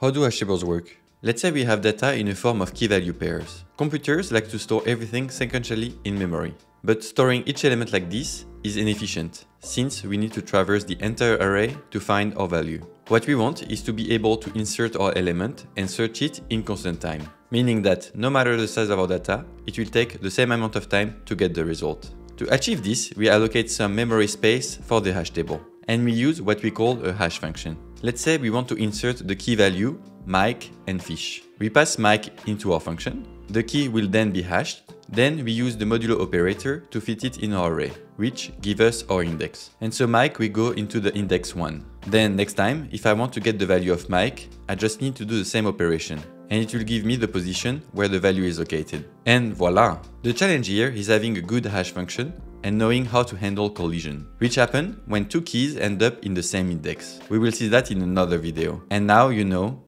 How do hashtables work? Let's say we have data in a form of key-value pairs. Computers like to store everything sequentially in memory. But storing each element like this is inefficient, since we need to traverse the entire array to find our value. What we want is to be able to insert our element and search it in constant time, meaning that no matter the size of our data, it will take the same amount of time to get the result. To achieve this, we allocate some memory space for the hash table, and we use what we call a hash function. Let's say we want to insert the key value, Mike and fish. We pass Mike into our function. The key will then be hashed. Then we use the modulo operator to fit it in our array, which gives us our index. And so Mike will go into the index 1. Then next time, if I want to get the value of Mike, I just need to do the same operation, and it will give me the position where the value is located. And voila! The challenge here is having a good hash function and knowing how to handle collision, which happen when two keys end up in the same index. We will see that in another video. And now you know